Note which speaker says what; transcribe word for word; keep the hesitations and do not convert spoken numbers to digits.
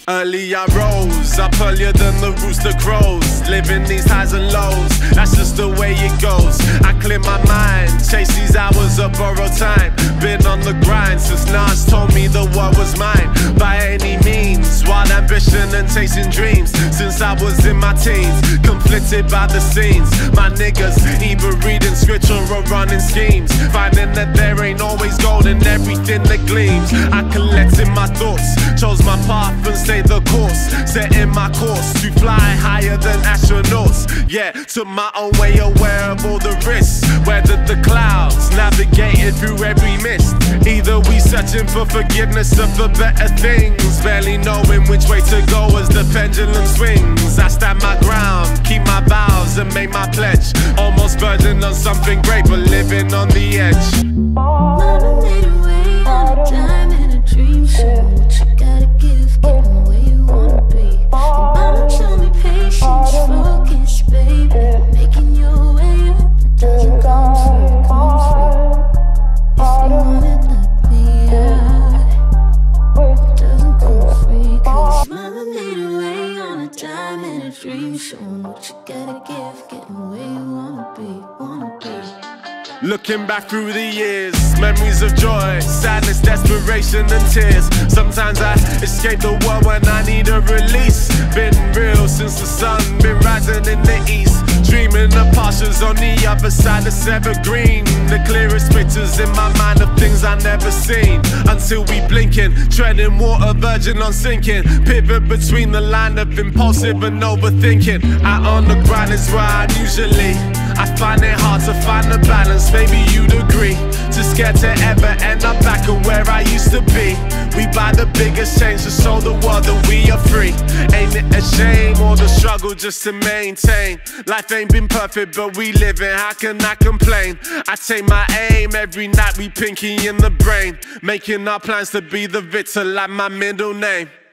Speaker 1: Early I rose, up earlier than the rooster crows. Living these highs and lows, that's just the way it goes. I clear my mind, chase these hours of borrowed time. Been on the grind since Nas told me the world was mine. By any means, wild ambition and chasing dreams. Since I was in my teens, conflicted by the scenes. My niggas either reading scripture or running schemes. Finding that there ain't always gold in everything that gleams. I collected my thoughts, chose my path and stayed the course. Setting my course to fly higher than astronauts. Yeah, took my own way, aware of all the risks. Weathered the clouds, navigated through every mist. Either we searching for forgiveness or for better things, barely knowing which way to go as the pendulum swings. I stand my ground, keep my vows and make my pledge. Almost verging on something great, but living on the edge.
Speaker 2: Mama made a way on a dime in a dream show. What you gotta give, getting where you wanna be. And mama told me patience, focus, baby. Making your way up, it doesn't come free, come free. If you want it like me, yeah, it doesn't come free. Cause mama made a way on a dime in a dream show. What you gotta give, getting where you wanna be, wanna be.
Speaker 1: Looking back through the years, memories of joy, sadness, desperation and tears. Sometimes I escape the world when I need a release. Been real since the sun been rising in the east. Dreaming of pastures on the other side of Evergreen. The clearest pictures in my mind of things I never seen. Until we blinking, treading water, virgin on sinking. Pivot between the line of impulsive and overthinking. Out on the grind is where I usually I find it hard to find the balance, maybe you'd agree. Too scared to ever end up back at where I used to be. We buy the biggest change to show the world that we are free. Ain't it a shame, or the struggle just to maintain? Life ain't been perfect, but we living, how can I complain? I take my aim, every night we pinky in the brain. Making our plans to be the victor like my middle name.